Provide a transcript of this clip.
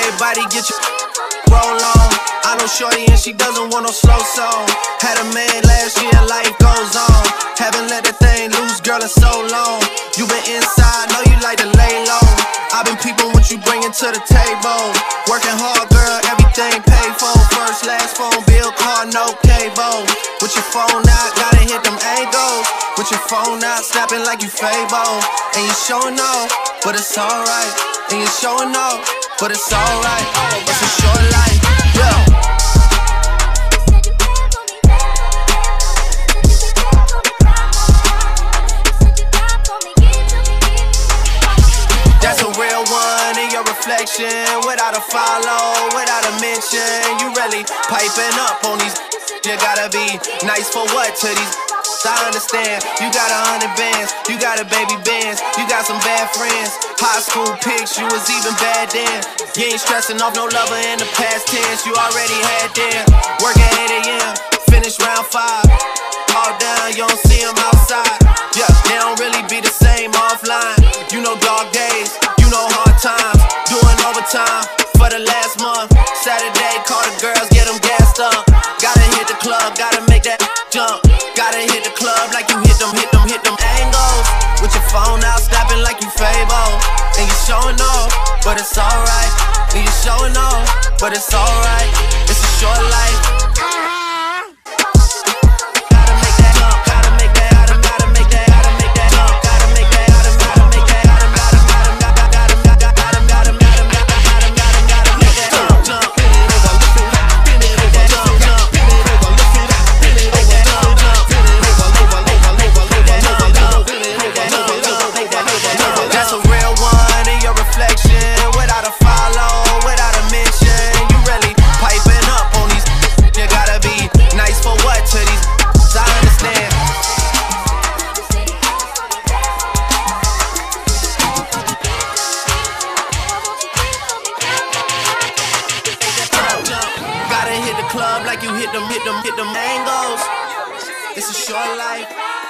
everybody get your roll on. I know shorty and she doesn't want no slow song. Had a man last year, life goes on. Haven't let that thing loose, girl, in so long. You been inside, know you like to lay low. I've been peeping what you bringing to the table. Working hard, girl, everything paid for. First, last phone bill, car, no cable. With your phone out, gotta hit them angles. With your phone out, snapping like you Fable. And you showing off, but it's alright. And you showing off, but it's alright. It's a short life, yeah. That's a real one in your reflection. Without a follow, without a mention. You really piping up on these. You gotta be nice for what to these. I understand, you got 100 bands, you got a baby Benz, you got some bad friends. High school pics, you was even bad then. You ain't stressing off no lover in the past tense, you already had them. Work at 8 a.m., finish round 5. All down, you don't see them outside. Yeah, they don't really be the same offline. You know dog days, you know hard times. Doing overtime for the last month. Saturday, call the girls, get them gassed up. Gotta hit the club, gotta make that jump. Gotta hit the club like you hit them angles. With your phone out, snapping like you Fable. And you showing off, but it's alright. And you showing off, but it's alright. It's a short life. Club like you hit them angles. It's a short life.